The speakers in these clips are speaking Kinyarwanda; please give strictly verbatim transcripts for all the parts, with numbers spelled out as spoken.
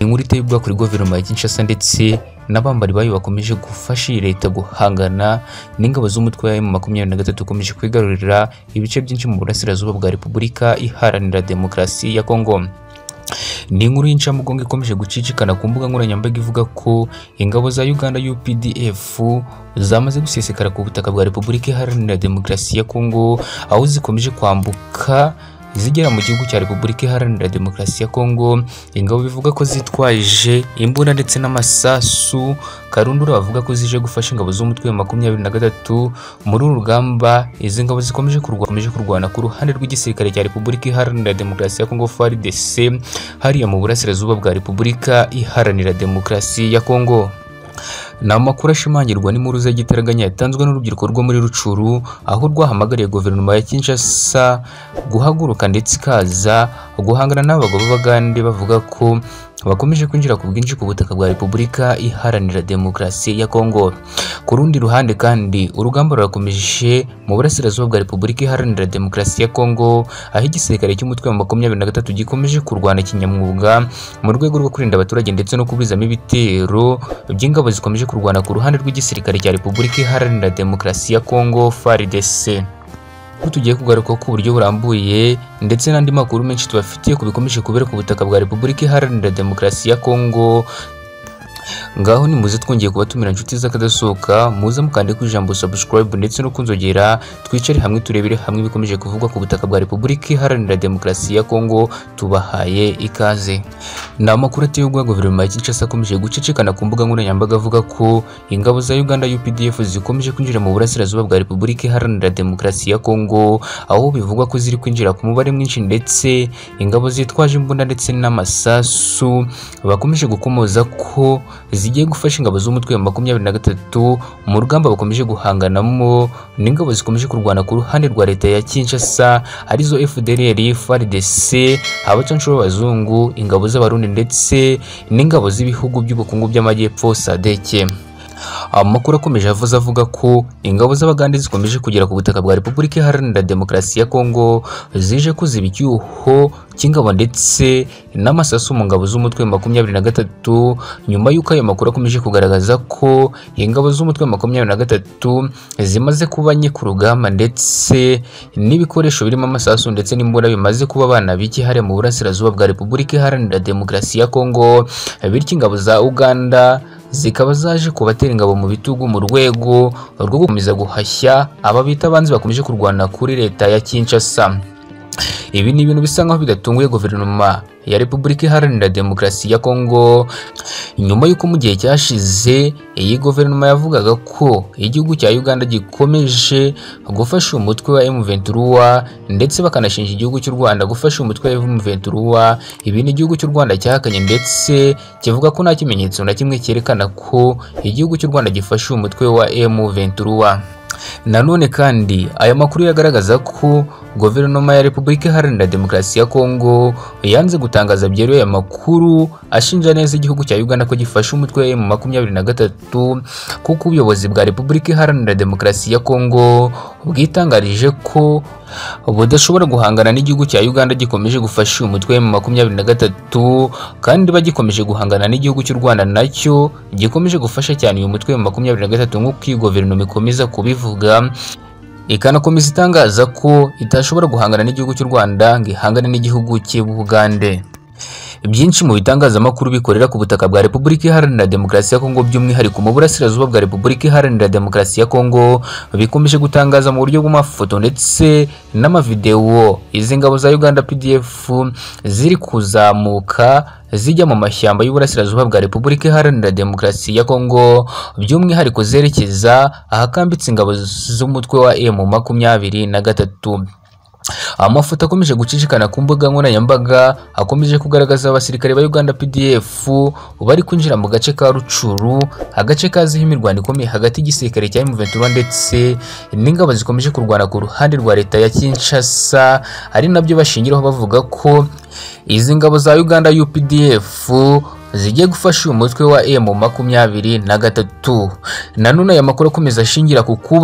inkuru iteye ubwoba kuri guverinoma ya Kinshasa ndetse n'abambari bayo bakomeje gufasha leta guhangana n'ingabo z'umutwe wa M makumyabiri na gatatu ukomeje kwigarurira ibice byinshi mu burasirazuba bwa Repubulika Iharanira Demokarasi ya Kongo. Ni inkuru y'incamugongo ikomeje gucicikana ku mbuga nkoranyambaga ivuga ko ingabo za Uganda U P D F zamaze gusesekara ku butaka bwa Repubulika Iharanira Demokarasi ya Kongo, aho zikomeje kwambuka zigera mu gihugu cya Repubulika Iharanira Demokarasi ya Kongo. Ingabo bivuga ko zitwaje imbunda ndetse n'amasasu karundura, bavuga ko zije gufasha ingabo z'umutwe wa makumyabiri na gatatu muri uru rugamba. Izi ngabo zikomeje kurwana kurwana ku ruhande rw'igisirikare cya Repubulika Iharanira Demokarasi ya Kongo F A R D C hariya mu burasirazuba bwa Repubulika Iharanira Demokarasi ya Kongo. Na amakuru ashimangirwa n'impuruza y'igitaraganya yatanzwe n'urubyiruko rwo muri Rucuru, aho rwahamagariye guverinoma ya Kinshasa guhaguruka ndetse ikaza guhangana n'abagabo b'Abagande bavuga ko bakomeje kwinjira ku bwinshi ku butaka bwa Repubulika Iharanira Demokarasi ya Kongo. Ku rundi ruhande kandi urugamba rurakomeje mu burasirazuba bwa Repubulika Iharanira Demokarasi ya Kongo, aho igisirikare cy'umutwe wa makumyabiri na gatatu gikomeje kurwana kinyamwuga mu rwego rwo kurinda abaturage ndetse no kubizamo ibitero by'ingabo zikomeje kurwana ku ruhande rw'igisirikare cya Repubulika Iharanira Demokarasi ya Kongo F A R D C. Tugiye kugaruka ku buryo burambuye ndetse n'andi makuru menshi tubafitiye ku bikomeje kubera ku butaka bwa Repubulika Iharanira Demokarasi ya Kongo. Ngaho ni muze twongeye kubatumira inshuti z'akadasohoka, muze mukande ku ijambo subscribe ndetse no kunzogera, twicare hamwe turebere hamwe bikomeje kuvugwa ku butaka bwa Repubulika Iharanira Demokarasi ya Kongo. Tubahaye ikaze. Na amakuru ateye ubwoba guverinoma ya Kinshasa akomeje gucicikana ku mbuga nkoranyambaga avuga ko ingabo za Uganda U P D F zikomeje kwinjira mu burasirazuba bwa Repubulika Iharanira Demokarasi ya Kongo, aho bivugwa ko ziri kwinjira ku mubare mwinshi ndetse ingabo zitwaje imbunda ndetse n'amasasu bakomeje gukomoza ko zigiye gufasha ingabo z'umutwe wa makumyabiri na gatatu mu rugamba bakomeje guhanganamo n'ingabo zikomeje kurwana ku ruhande rwa leta ya Kinshasa arizo F D L R, F A R D C, abacanshuro b'abazungu, ingabo z'abarundi ndetse n'ingabo z'ibihugu by'ubukungu by'amajyepfo S A D C. Amakuru akomeje avuze avuga ko ingabo z'Abagande zikomeje kugera ku butaka bwa Repubulika Iharanira Demokarasi ya Kongo, zije kuziba icyuho cy'ingabo ndetse n'amasasu mu ngabo z'umutwe wa makumyabiri na gatatu, nyuma y'uko ayo makuru akomeje kugaragaza ko ingabo z'umutwe wa makumyabiri na gatatu zimaze kuba nye ku rugamba ndetse n'ibikoresho birimo amasasu ndetse n'imbunda bimaze kuba abana biki hariya mu burasirazuba bwa Repubulika Iharanira Demokarasi ya Kongo. Bityo ingabo za Uganda zikaba zaje kubatera ingabo mu bitugu mu rwego rwo gukomeza guhashya aba bita abanzi bakomeje kurwana kuri leta ya Kinshasa. Ibi ni ibintu bisa nkaho bidatunguye guverinoma ya Repubulika Iharanira Demokarasi ya Kongo, nyuma y'uko mu gihe cyashize iyi guverinoma yavugaga ko igihugu cya Uganda gikomeje gufasha umutwe wa M vingt-trois ndetse bakanashinja igihugu cy'u Rwanda gufasha umutwe wa M vingt-trois. Ibi ni igihugu cy'u Rwanda cyahakanye ndetse kivuga ko nta kimenyetso na kimwe cyerekana ko igihugu cy'u Rwanda gifasha umutwe wa M vingt-trois. Nanone kandi aya makuru yagaragaza ko guverinoma ya Repubulika Iharanira Demokarasi ya Kongo yanze gutangaza byeruye aya makuru ashinja neza igihugu cya Uganda ko gifasha umutwe wa makumyabiri na gatatu, kuko ubuyobozi bwa Repubulika Iharanira Demokarasi ya Kongo bwitangarije ko budashobora guhangana n'igihugu cya Uganda gikomeje gufasha umutwe wa makumyabiri na gatatu, kandi bagikomeje guhangana n'igihugu cy'u Rwanda nacyo gikomeje gufasha cyane uyu mutwe wa makumyabiri na gatatu, nk'uko iyi guverinoma ikomeza kubivuga, ikanakomeza itangaza ko itashobora guhangana n'igihugu cy'u Rwanda ngo ihangane n'igihugu cy'u Bugande. Byinshi mu bitangazamakuru bikorera ku butaka bwa Repubulika Iharanira Demokarasi ya Kongo, by'umwihariko mu burasirazuba bwa Repubulika Iharanira Demokarasi ya Kongo, bikomeje gutangaza mu buryo bw'amafoto ndetse n'amavideo izi ngabo za Uganda P D F ziri kuzamuka zijya mu mashyamba y'uburasirazuba bwa Repubulika Iharanira Demokarasi ya Kongo, by'umwihariko zerekeza ahakambitse ingabo z'umutwe wa M makumyabiri na gatatu. Amafoto akomeje gucicikana ku mbuga nkoranyambaga akomeje kugaragaza abasirikare ba Uganda P D F bari kwinjira mu gace ka Rucuru, agace kaziho imirwano ikomeye hagati y'igisirikare cya M vingt-trois ndetse n'ingabo zikomeje kurwana ku ruhande rwa leta ya Kinshasa, ari nabyo bashingiraho bavuga ko izi ngabo za Uganda U P D F zigiye gufasha umutwe wa M makumyabiri na gatatu. Nanone aya makuru akomeza ashingira ku kuba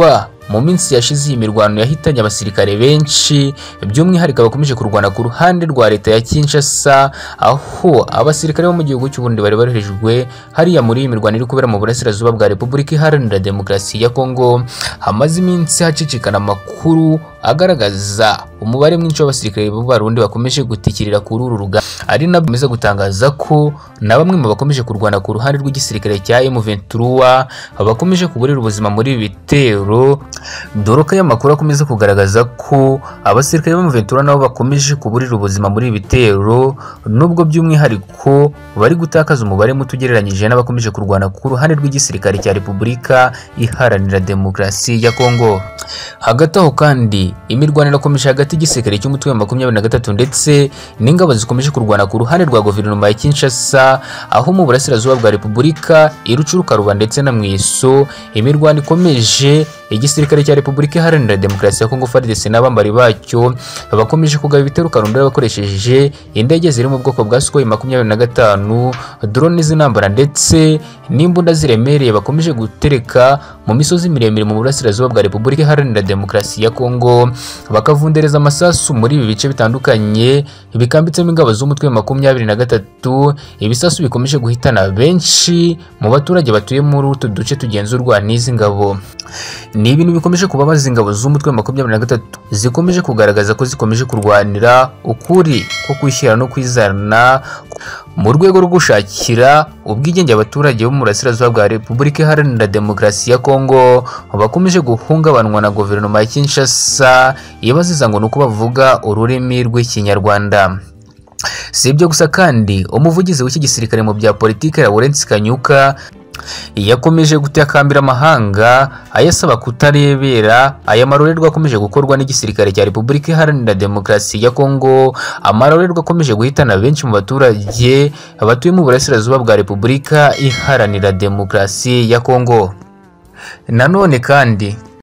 mu minsi yashize iyi mirwano yahitanye abasirikare benshi by'umwihariko bakomeje kurwana ku ruhande rwa leta ya Kinshasa, aho abasirikare bo mu gihugu cy'u Burundi bari barehejwe hariya muri iyi mirwano iri kubera mu burasirazuba bwa Repubulika Iharanira Demokarasi ya Kongo. Hamaze iminsi hacicikana amakuru agaragaza umubare mwinshi w'abasirikare b'Abarundi bakomeje gutikirira kuri uru rugamba, ari nabwo bameze gutangaza ko na bamwe mu bakomeje kurwana ku ruhande rw'igisirikare cya M vingt-trois bakomeje kuburira ubuzima muri ibi bitero. Doroka y'amakuru akomeza kugaragaza ko abasirikare ba M vingt-trois nabo bakomeje kuburira ubuzima muri ibi bitero, nubwo by'umwihariko bari gutakaza umubare muto ugereranyije n'abakomeje kurwana ku ruhande rw'igisirikare cya Repubulika Iharanira Demokarasi ya Kongo. Hagati aho kandi imirwano irakomeje hagati y'igisirikare cy'umutwe wa makumyabiri na gatatu ndetse n'ingabo zikomeje kurwana ku ruhande rwa guverinoma ya Kinshasa, aho mu burasirazuba bwa Repubulika irucuruka ruba ndetse na Mwiso imirwano ikomeje. Igisirikare cya Repubulika Iharanira Demokarasi ya Kongo F A R D C n'abambari bacyo bakomeje kugaba ibitero karundura bakoresheje indege ziri mu bwoko bwa Sukhoi makumyabiri na gatanu, drone z'intambara ndetse n'imbunda ziremereye bakomeje gutereka mu misozi miremire mu burasirazuba bwa Repubulika Iharanira Demokarasi ya Kongo, bakavundereza amasasu muri ibi bice bitandukanye bikambitsemo ingabo z'umutwe wa makumyabiri na gatatu. Ibisasu bikomeje guhitana benshi mu baturage batuye muri utu duce tugenzurwa n'izi ngabo. Ni ibintu bikomeje kubabaza ingabo z'umutwe wa makumyabiri na gatatu zikomeje kugaragaza ko zikomeje kurwanira ukuri ko kwishyira no kwizana mu rwego rwo gushakira ubwigenge abaturage bo mu burasirazuba bwa Repubulika Iharanira Demokarasi ya Kongo bakomeje guhungabanwa na guverinoma ya Kinshasa ibaziza ngo nuko bavuga ururimi rw'Ikinyarwanda. Si ibyo gusa kandi umuvugizi w'iki gisirikare mu bya politike Lawrence Kanyuka yakomeje gutakambira amahanga ayasaba kutarebera aya marorerwa akomeje gukorwa n'igisirikare cya Repubulika Iharanira Demokarasi ya Kongo, amarorerwa akomeje guhitana benshi mu baturage batuye mu burasirazuba bwa Repubulika Iharanira Demokarasi ya Kongo. Nanone kandi